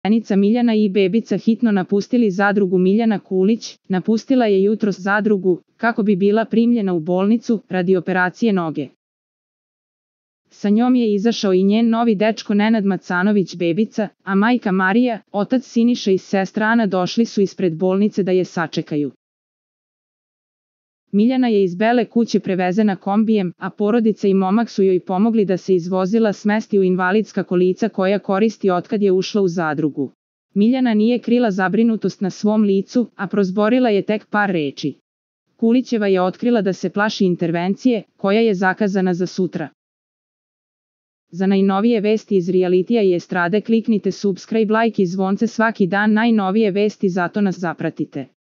Zenica Miljana i bebica hitno napustili zadrugu. Miljana Kulić napustila je jutros zadrugu kako bi bila primljena u bolnicu radi operacije noge. Sa njom je izašao i njen novi dečko Nenad Macanović bebica, a majka Marija, otac Siniša i sestra Ana došli su ispred bolnice da je sačekaju. Miljana je iz Bele kuće prevezena kombijem, a porodica i momak su joj pomogli da se iz vozila smesti u invalidska kolica koja koristi otkad je ušla u zadrugu. Miljana nije krila zabrinutost na svom licu, a prozborila je tek par reči. Kulićeva je otkrila da se plaši intervencije, koja je zakazana za sutra. Za najnovije vesti iz realitija i estrade kliknite subscribe, like i zvonce svaki dan. Najnovije vesti, zato nas zapratite.